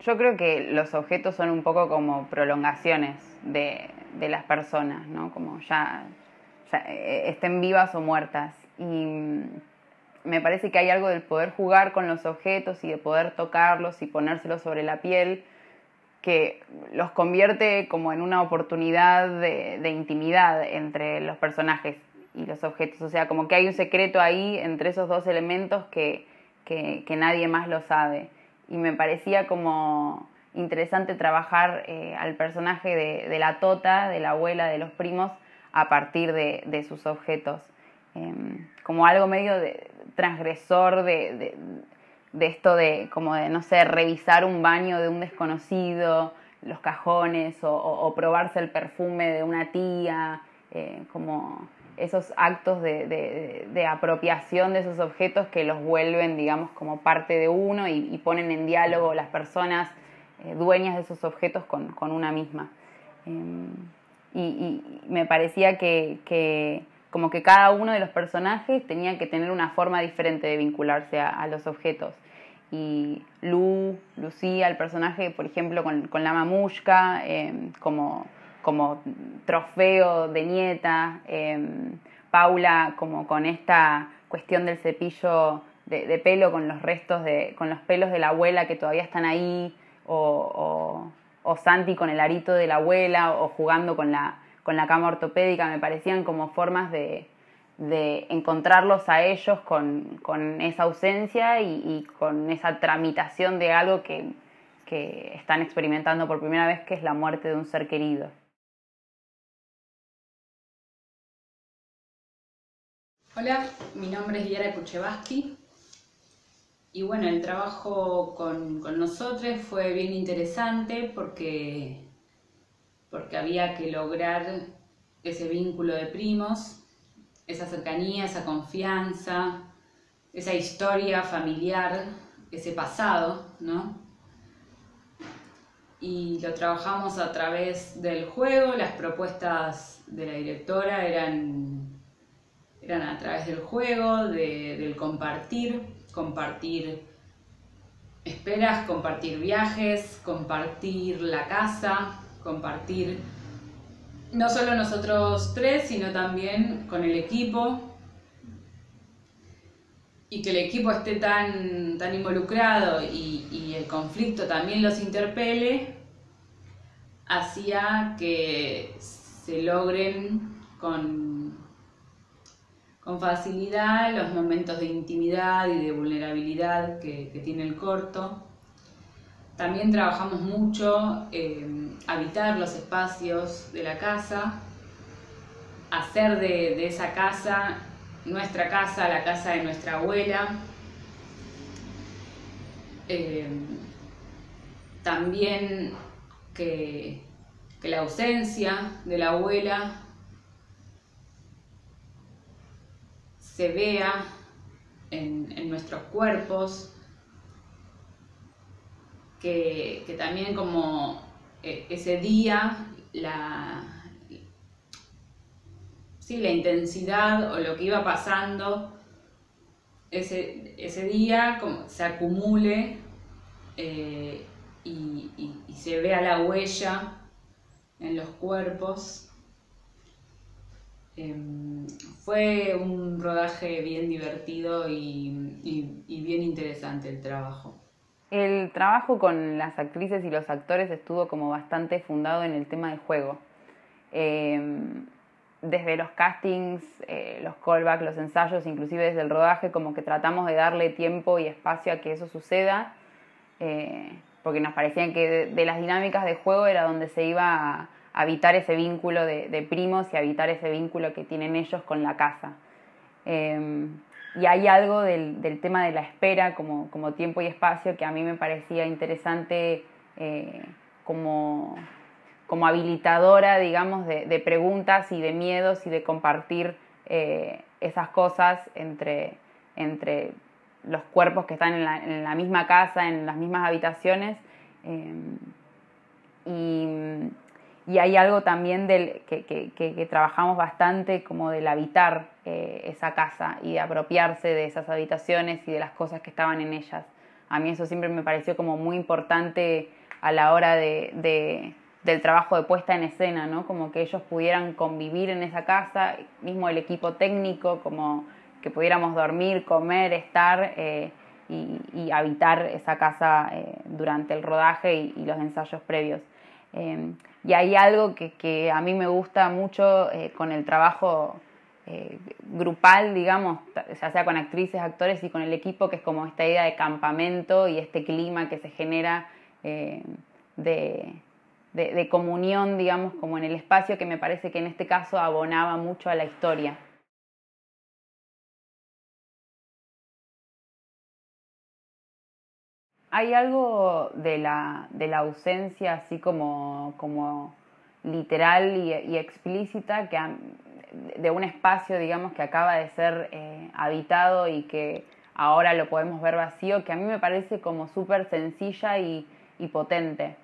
Yo creo que los objetos son un poco como prolongaciones de las personas, ¿no? Como ya estén vivas o muertas. Y me parece que hay algo del poder jugar con los objetos y de poder tocarlos y ponérselos sobre la piel que los convierte como en una oportunidad de intimidad entre los personajes y los objetos. O sea, como que hay un secreto ahí entre esos dos elementos que nadie más lo sabe. Y me parecía como interesante trabajar al personaje de la Tota, de la abuela de los primos, a partir de sus objetos. Como algo medio transgresor de esto de, como de, no sé, revisar un baño de un desconocido, los cajones, o probarse el perfume de una tía, como esos actos de apropiación de esos objetos que los vuelven, digamos, como parte de uno y ponen en diálogo las personas dueñas de esos objetos con una misma. Y me parecía que como que cada uno de los personajes tenía que tener una forma diferente de vincularse a los objetos. Y Lucía, el personaje, por ejemplo, con la mamushka, como trofeo de nieta, Paula como con esta cuestión del cepillo de pelo con los restos con los pelos de la abuela que todavía están ahí, o Santi con el arito de la abuela, o jugando con la cama ortopédica. Me parecían como formas de encontrarlos a ellos con esa ausencia y con esa tramitación de algo que están experimentando por primera vez, que es la muerte de un ser querido. Hola, mi nombre es Yara Kuchevaski y bueno, el trabajo con nosotros fue bien interesante porque había que lograr ese vínculo de primos, esa cercanía, esa confianza, esa historia familiar, ese pasado, ¿no? Y lo trabajamos a través del juego. Las propuestas de la directora eran a través del juego, del compartir esperas, compartir viajes, compartir la casa, compartir no solo nosotros tres, sino también con el equipo, y que el equipo esté tan involucrado y el conflicto también los interpele, hacía que se logren con facilidad los momentos de intimidad y de vulnerabilidad que tiene el corto. También trabajamos mucho habitar los espacios de la casa, hacer de esa casa nuestra casa, la casa de nuestra abuela. También que la ausencia de la abuela se vea en nuestros cuerpos, que también como ese día la intensidad o lo que iba pasando ese día como se acumule y se vea la huella en los cuerpos. Fue un rodaje bien divertido y bien interesante el trabajo. El trabajo con las actrices y los actores estuvo como bastante fundado en el tema del juego. Desde los castings, los callbacks, los ensayos, inclusive desde el rodaje, como que tratamos de darle tiempo y espacio a que eso suceda, porque nos parecían que de las dinámicas de juego era donde se iba a habitar ese vínculo de primos y habitar ese vínculo que tienen ellos con la casa. Y hay algo del tema de la espera como tiempo y espacio que a mí me parecía interesante, como habilitadora, digamos, de preguntas y de miedos y de compartir esas cosas entre los cuerpos que están en la misma casa, en las mismas habitaciones. Y hay algo también que trabajamos bastante, como del habitar esa casa y de apropiarse de esas habitaciones y de las cosas que estaban en ellas. a mí eso siempre me pareció como muy importante a la hora del trabajo de puesta en escena, ¿no? Como que ellos pudieran convivir en esa casa, mismo el equipo técnico, como que pudiéramos dormir, comer, estar y habitar esa casa durante el rodaje y los ensayos previos. Y hay algo que a mí me gusta mucho con el trabajo grupal, digamos, ya sea con actrices, actores y con el equipo, que es como esta idea de campamento y este clima que se genera de comunión, digamos, como en el espacio, que me parece que en este caso abonaba mucho a la historia. Hay algo de la ausencia así como literal y explícita de un espacio, digamos, que acaba de ser habitado y que ahora lo podemos ver vacío, que a mí me parece como súper sencilla y potente.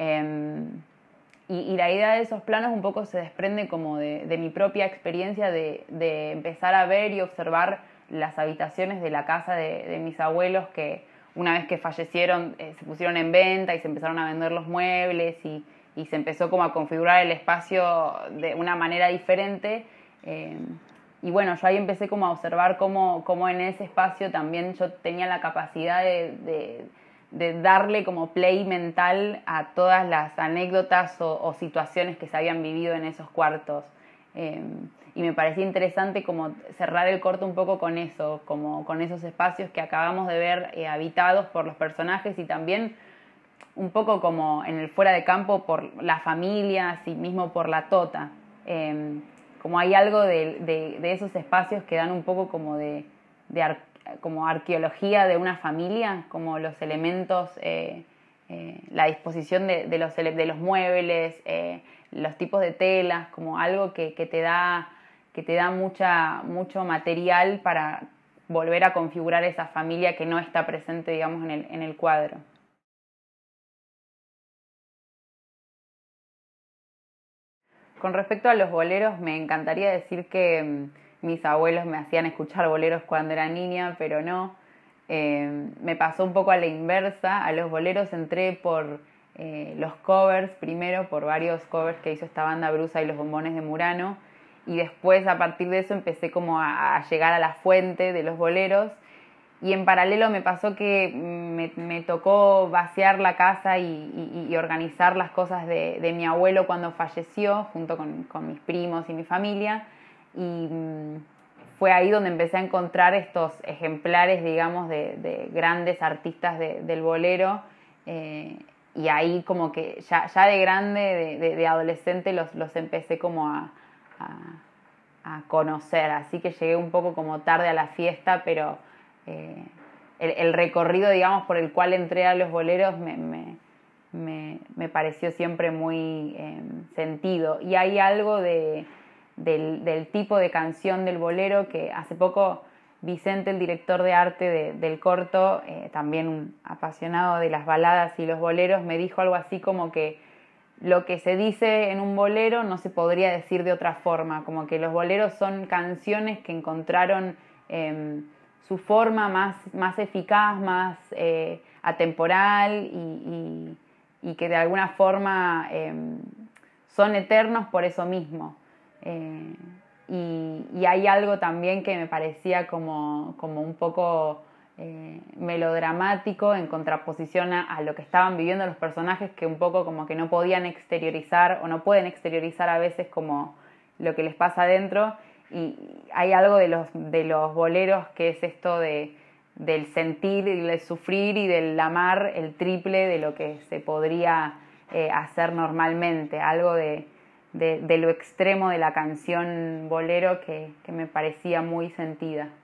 Y la idea de esos planos un poco se desprende como de mi propia experiencia de empezar a ver y observar las habitaciones de la casa de mis abuelos, que una vez que fallecieron se pusieron en venta y se empezaron a vender los muebles y se empezó como a configurar el espacio de una manera diferente. Y bueno, yo ahí empecé como a observar cómo en ese espacio también yo tenía la capacidad de darle como play mental a todas las anécdotas o situaciones que se habían vivido en esos cuartos. Y me parecía interesante como cerrar el corto un poco con eso, como con esos espacios que acabamos de ver habitados por los personajes y también un poco como en el fuera de campo por las familias y mismo por la tota. Como hay algo de esos espacios que dan un poco como como arqueología de una familia, como los elementos, la disposición de los muebles, los tipos de telas, como algo que te da mucho material para volver a configurar esa familia que no está presente, digamos, en el cuadro. Con respecto a los boleros, me encantaría decir que mis abuelos me hacían escuchar boleros cuando era niña, pero no. Me pasó un poco a la inversa. A los boleros entré por los covers, primero por varios covers que hizo esta banda Brusa y los Bombones de Murano, y después a partir de eso empecé como a llegar a la fuente de los boleros. Y en paralelo me pasó que me tocó vaciar la casa y organizar las cosas de mi abuelo cuando falleció, junto con mis primos y mi familia. Y fue ahí donde empecé a encontrar estos ejemplares, digamos, de grandes artistas del bolero. Y ahí como que ya de grande, de adolescente, los empecé como a conocer. Así que llegué un poco como tarde a la fiesta, pero el recorrido, digamos, por el cual entré a los boleros me pareció siempre muy sentido. Y hay algo del tipo de canción del bolero que hace poco Vicente, el director de arte del corto, también un apasionado de las baladas y los boleros, me dijo algo así como que lo que se dice en un bolero no se podría decir de otra forma, como que los boleros son canciones que encontraron su forma más eficaz, más atemporal y que de alguna forma son eternos por eso mismo. Y hay algo también que me parecía como un poco melodramático en contraposición a lo que estaban viviendo los personajes, que un poco como que no podían exteriorizar o no pueden exteriorizar a veces como lo que les pasa adentro. Y hay algo de los boleros que es esto del sentir y del sufrir y del amar el triple de lo que se podría hacer normalmente, algo de lo extremo de la canción bolero que me parecía muy sentida.